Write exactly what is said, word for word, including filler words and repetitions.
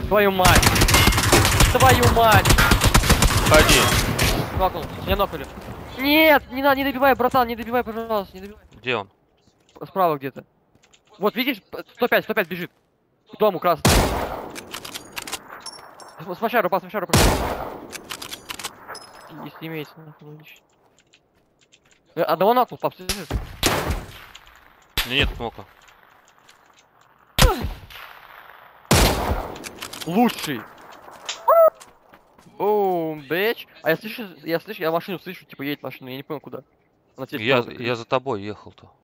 Твою мать! Твою мать! Ходи. Нокнул, меня нокнули. Нет, не надо, не добивай, братан, не добивай, пожалуйста, не добивай. Где он? Справа где-то. Вот, видишь, сто пять, сто пять бежит. К дому красный. Смачару, пас, смачару, если имеется, нахуй, ничего. Одного нокнул, пап, слышишь? Ну нет смока. Лучший. Бум, бэч. А я слышу, я слышу, я машину слышу, типа едет машина, я не понял куда. Она тебе Я, справа, я за тобой ехал-то.